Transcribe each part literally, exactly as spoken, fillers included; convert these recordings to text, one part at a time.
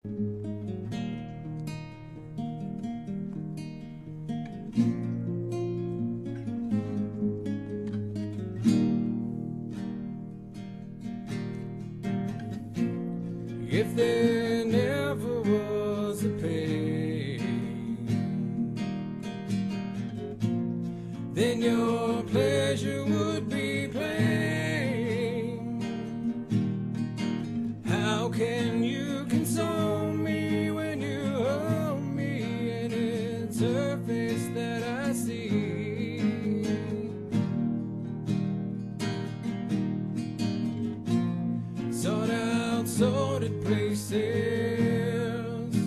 If there never was a pain, then your pleasure would be plain. How can you console me when you hold me and it's her face that I see? Sought out sordid places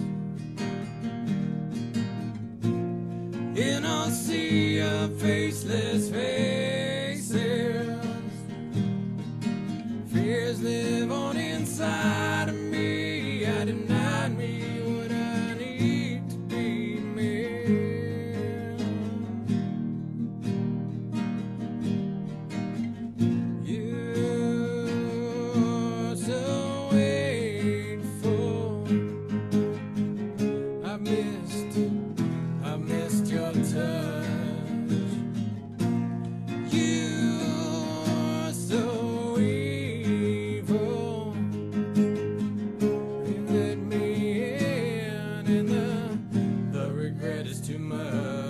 in a sea of faceless faces. Fears live on inside of me. I denied me what I need to be made. You're so hateful. I missed, I missed your touch. You're so evil. You let me in, and the, the regret is too much.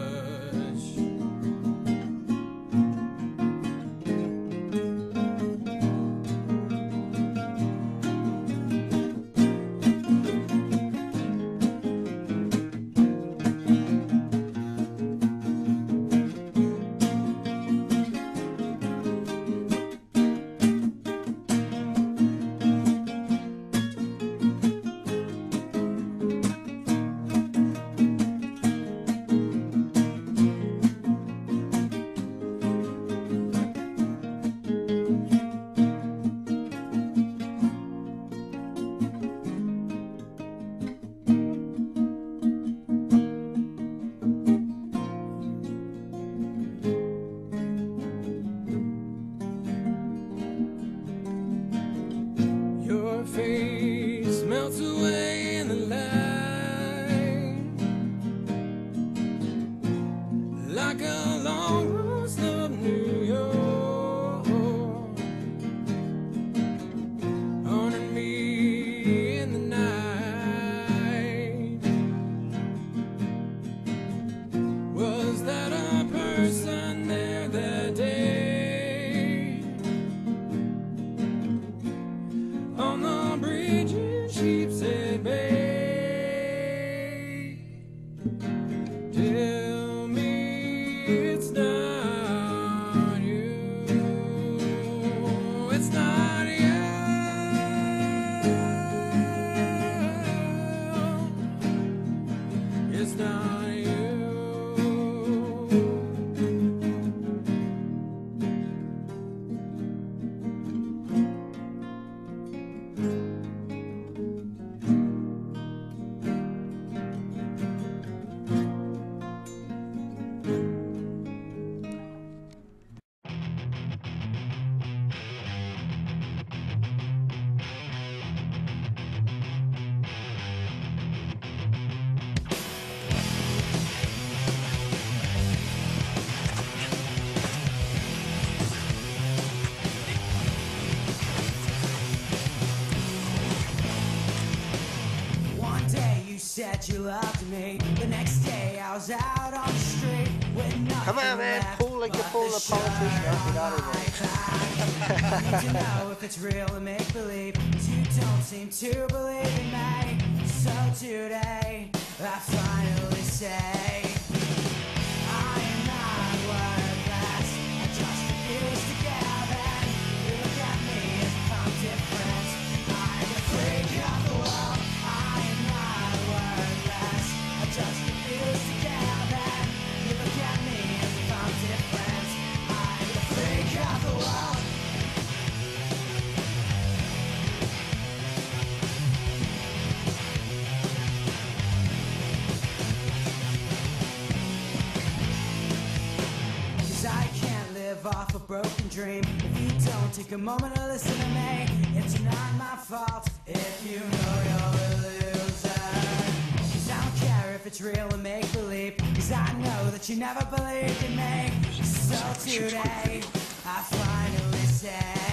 Your face melts away in the light, like a long rose of New York, haunting me in the night. Was that a person there that day? On the bridge in Sheepshead Bay, tell me it's not you, it's not you, it's not you. Said you loved me. The next day I was out on the street with nothing. Come on, man, pull like you're pulling a politician off your daughter. I need to know if it's real or make believe. You don't seem to believe in me. So today I finally say I am not worthless. I just refuse to give in. You look at me as if I'm different. I'm a freak of the world. I am not worthless. I just refuse to give in. You look at me as if I'm different. I'm a freak of the world. Off a broken dream. If you don't take a moment to listen to me, it's not my fault if you know you're a loser. it's real or make-believe, 'cause I know that you never believed in me. So today, I finally say